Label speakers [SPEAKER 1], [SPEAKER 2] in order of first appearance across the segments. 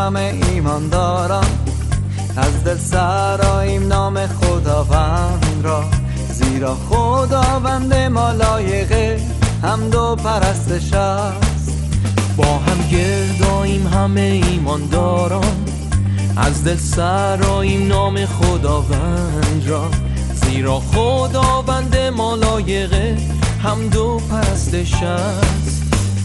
[SPEAKER 1] همه ایمانداران، از دل سراییم نام خداوند را، زیرا خداوند ما لایق حمد و پرستش است.
[SPEAKER 2] با هم گرداییم همه ایمانداران، از دل سراییم نام خداوند را، زیرا خداوند ما لایق حمد و پرستش است.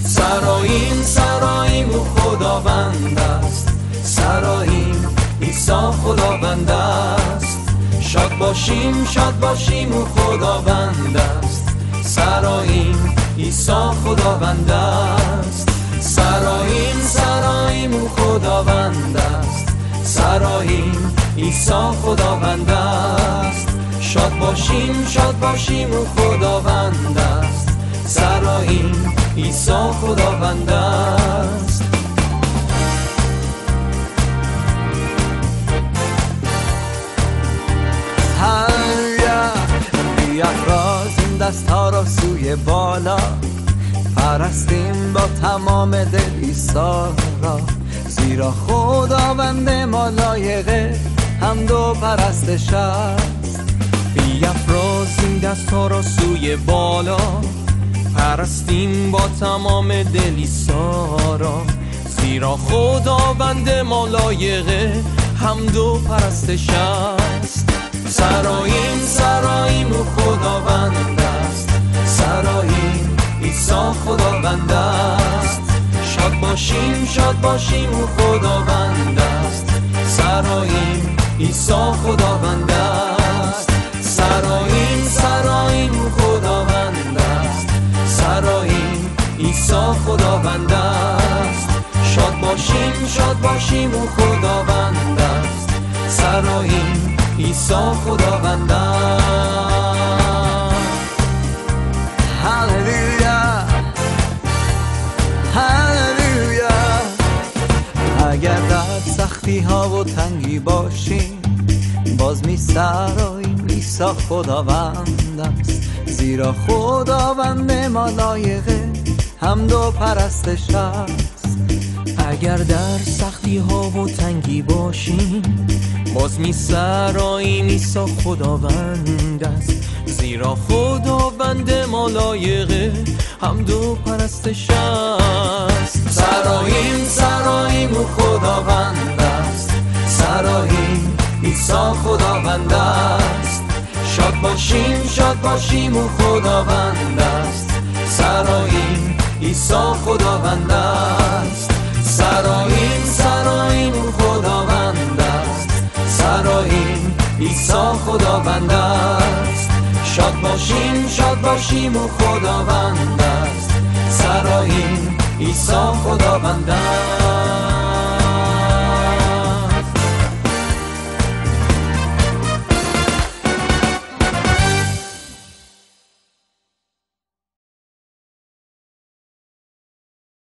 [SPEAKER 1] سراییم او خداوند است، سراییم عیسی خداوند است. شاد باشیم او خداوند است، سراییم عیسی خداوند است. سراییم او خداوند است، سراییم عیسی خداوند است. شاد باشیم او خداوند است، سراییم عیسی خداوند است. بیافرازیم دست‌ها را سوی بالا، پرستیم با تمام دل عیسی را، زیرا خداوند ما لایق حمد و پرستش است.
[SPEAKER 2] بیافرازیم دست‌ها را سوی بالا، پرستیم با تمام دل عیسی را، زیرا خداوند ما لایق حمد و پرستش است.
[SPEAKER 1] سراییم او خداوند است، سراییم عیسی خداوند است. شاد باشیم او خداوند است، سراییم عیسی خداوند است. سراییم او خداوند است، سراییم عیسی خداوند است. شاد باشیم او خداوند است، سراییم عیسی خداوند است. هللویا هللویا. اگر در سختی ها و تنگی باشیم، باز می سراییم عیسی خداوند است، زیرا خداوند ما لایق حمد و پرستش است.
[SPEAKER 2] اگر در سختی ها و تنگی باشیم، باز می سراییم عیسی خداوند است، زیرا خداوند ما لایق حمد و پرستش است.
[SPEAKER 1] سراییم او خداوند است، سراییم عیسی خداوند است. شاد باشیم او خداوند است، سراییم عیسی خداوند است. سراییم او خداوند است، سراییم عیسی خداوند است. شاد باشیم او خداوند است، سراییم عیسی خداوند است.